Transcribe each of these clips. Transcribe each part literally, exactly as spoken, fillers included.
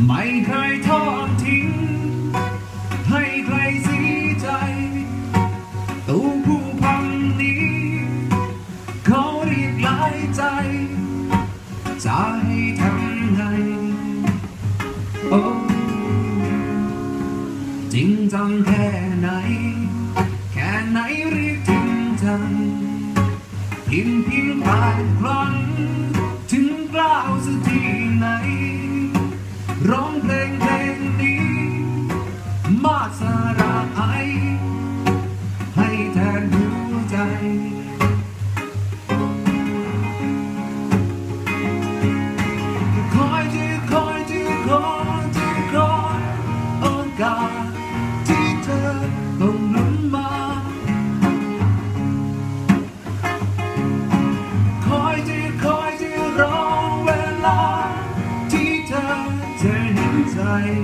ไม่เคยทอดทิ้งให้ใครเสียใจตัวผู้พันนี้เขาเรียกหลายใจจะให้ทำไงโอ้จริงจังแค่ไหนแค่ไหนเรียกจริงจังเพียงเพียงผ่านครั้งถึงกล้าวสักทีไหนร้องเพลงเพลงนี้มาสาระไอให้แทนหัวใจคอยที่คอยที่คอยที่คอยโอกาสที่เธอต้องลุ้นมาคอยที่คอยที่รอเวลาที่เธอจะเห็นใจ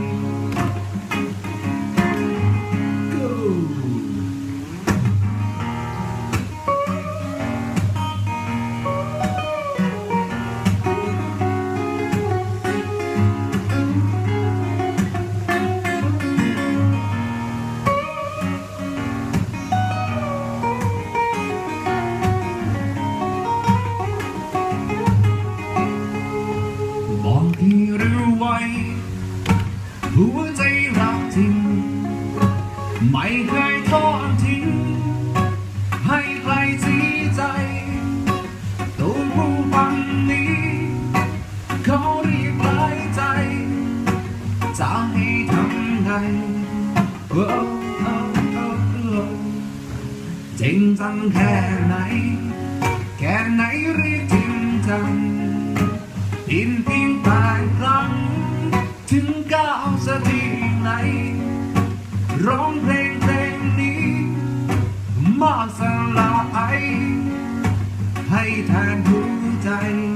บอกที่รู้ไว้หัวใจรักจริงไม่เคยทอดทิ้งให้ใครเสียใจตัวผู้พันนี้เขาเรียกหลายใจจะให้ทำไงโอ้โอ้โอ้จริงจังแค่ไหนแค่ไหนเรียกจริงจังอินเพียงผ่านครั้งถึงก้าวสักทีไหนร้องเพลงเพลงนี้มาสลายให้แทนหัวใจ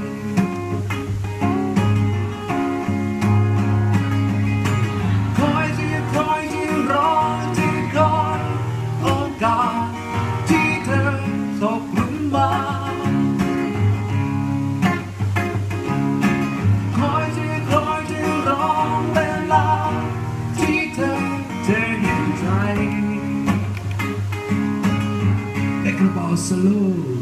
คอยที่คอยที่รอที่คอยโอกาสที่เธอตกหลุมมาSlow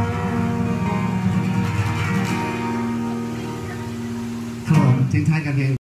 ทิ้งท้ายกันเพลง